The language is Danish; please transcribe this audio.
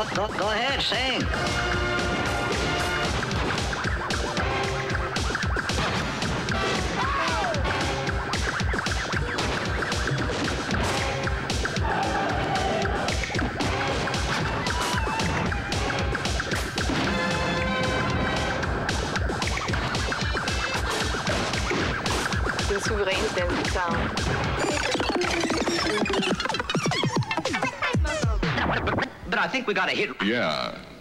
Go ahead, sing. Den suveræne danske sound. But I think we got a hit. Yeah.